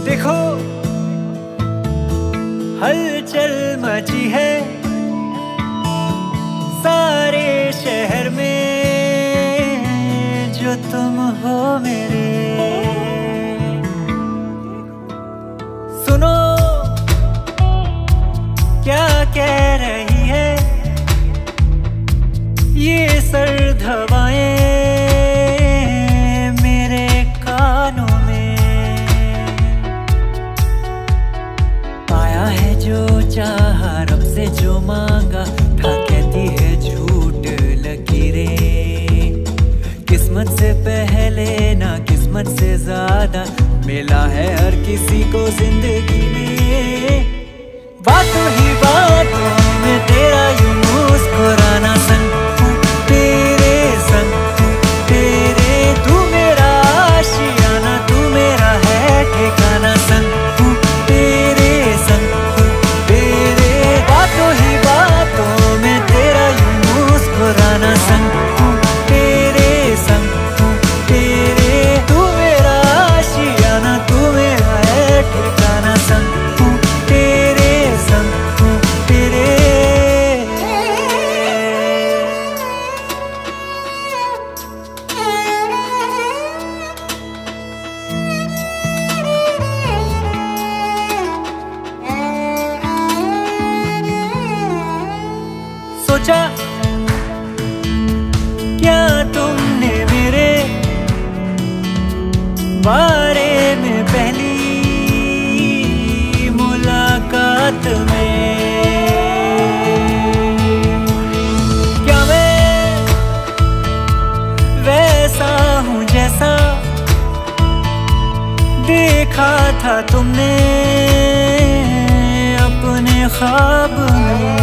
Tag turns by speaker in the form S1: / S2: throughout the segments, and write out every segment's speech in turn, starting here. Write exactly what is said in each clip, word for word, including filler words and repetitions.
S1: देखो हलचल मची है सारे शहर में, जो तुम हो मेरे। सुनो क्या कह रही है ये सर्द हवाएं मेरे कानों में। पाया है जो चाहा, रब से जो मांगा था, कहती है झूठ लकीरें। किस्मत से पहले ना किस्मत से ज्यादा मिला है हर किसी को जिंदगी में। बातों ही बातों में तेरा यूं मुस्कुराना, संग तेरे संग तेरे, तू मेरा आशियाना, तू मेरा है ठिकाना। संग तेरे संग तेरे, बातों ही बातों में तेरा यूं मुस्कुराना, संग तेरे संग तेरे, तू मेरा आशियाना, तू मेरा है ठिकाना। संग तेरे संग तेरे। सोचा क्या तुमने मेरे बारे में पहली मुलाकात में? क्या मैं वैसा हूँ जैसा देखा था तुमने अपने ख्वाब में?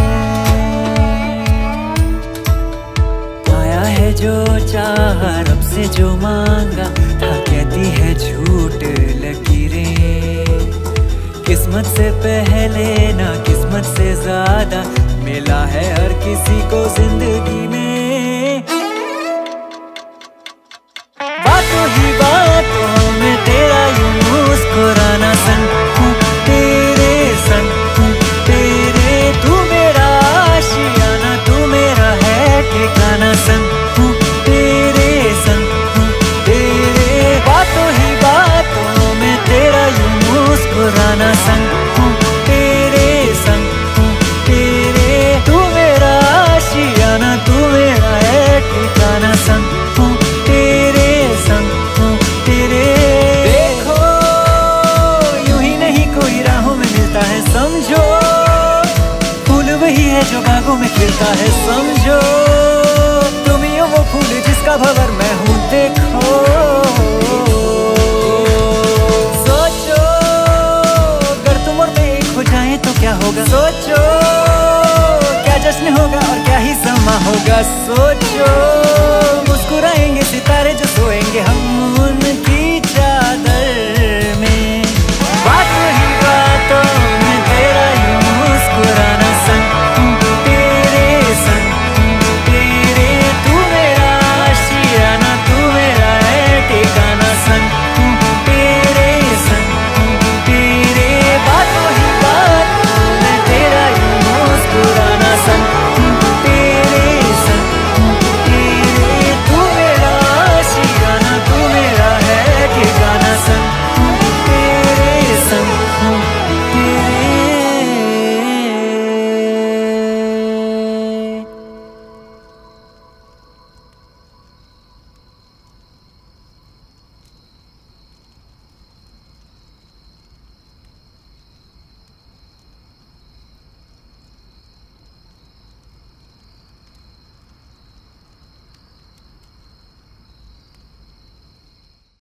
S1: है जो चाहा, रब से जो मांगा था, कहती है झूठ लकीरें। किस्मत से पहले ना किस्मत से ज्यादा मिला है हर किसी को जिंदगी में। बातों ही बातों में तेरा यूं मुस्कुराना, संग तेरे संग तेरे, तू मेरा आशियाना, तू मेरा है ठिकाना। संग तेरे संग तेरे, बातों ही बातों में तेरा यूं मुस्कुराना, संग तेरे संग तेरे, तू मेरा आशियाना, तू मेरा है ठिकाना। संग तेरे संग तेरे। देखो यूं ही नहीं कोई राहों में मिलता है, समझो फूल वही है जो बागों में खिलता है। समझो तुम ही हो वो फूल जिसका भंवर मैं हूँ। देखो सोचो अगर तुम और मैं एक हो जाए तो क्या होगा। सोचो क्या जश्न होगा और क्या ही समा होगा।